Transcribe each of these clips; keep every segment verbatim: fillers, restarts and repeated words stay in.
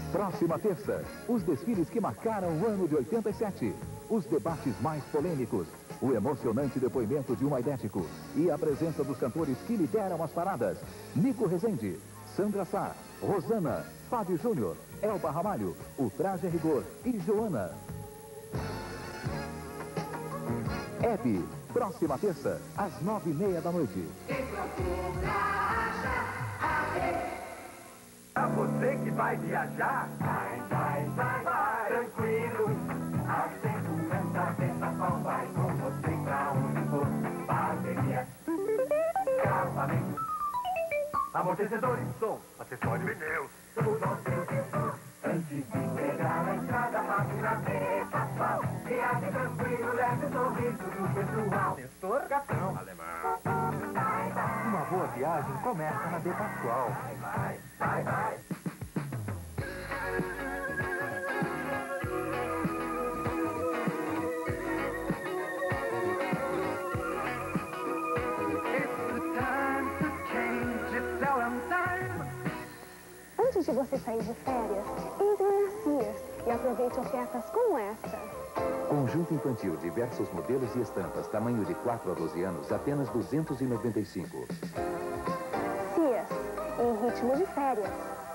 Próxima terça, os desfiles que marcaram o ano de oitenta e sete. Os debates mais polêmicos, o emocionante depoimento de um aidético e a presença dos cantores que lideram as paradas. Nico Rezende, Sandra Sá, Rosana, Fábio Júnior, Elba Ramalho, o Traje a Rigor e Joana. Hebe, próxima terça, às nove e meia da noite. Pra você que vai viajar, vai, vai, vai, vai, tranquilo. A segurança sensação vai com você pra onde for. Bateria, calçamento, amortecedores, som, acessórios, pneus, tudo nosso. Antes de pegar a estrada, passe na estação. Viagem tranquilo, leve o sorriso do pessoal. Nestor Gatão, alemão. Uma boa viagem começa na De Pascoal. Vai, vai, vai, vai. Antes de você sair de férias, entre na Sears e aproveite ofertas como esta. Conjunto infantil, diversos modelos e estampas, tamanho de quatro a doze anos, apenas duzentos e noventa e cinco. Sears, em ritmo de férias.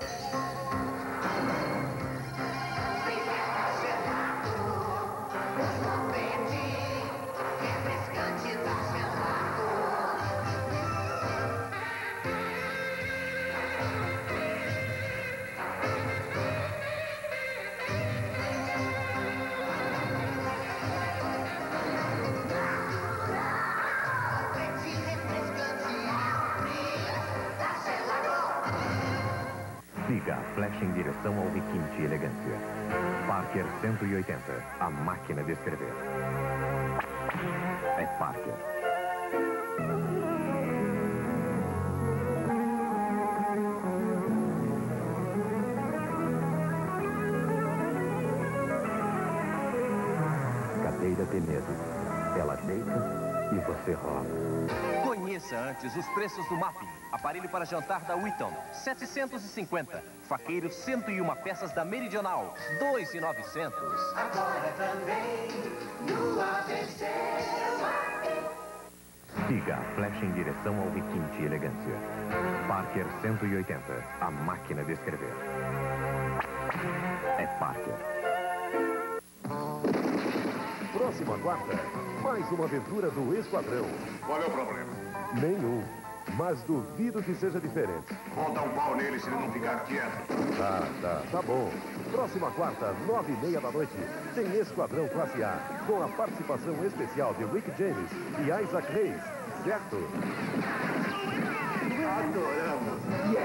Siga a flecha em direção ao requinte e elegância. Parker cento e oitenta, a máquina de escrever. É Parker. Cadeira de medo. Ela deita e você rola. Conheça antes os preços do Mapping. Aparelho para jantar da Wheaton, setecentos e cinquenta. Faqueiro, cento e uma peças da Meridional, dois mil e novecentos. Agora também no A B C Mapping. Siga a flecha em direção ao requinte e elegância. Parker cento e oitenta, a máquina de escrever. É Parker. Próxima quarta, mais uma aventura do Esquadrão. Qual é o problema? Nenhum, mas duvido que seja diferente. Vou dar um pau nele se ele não ficar quieto. Tá, tá, tá bom. Próxima quarta, nove e meia da noite, tem Esquadrão Classe A, com a participação especial de Rick James e Isaac Hayes, certo? Adoramos. E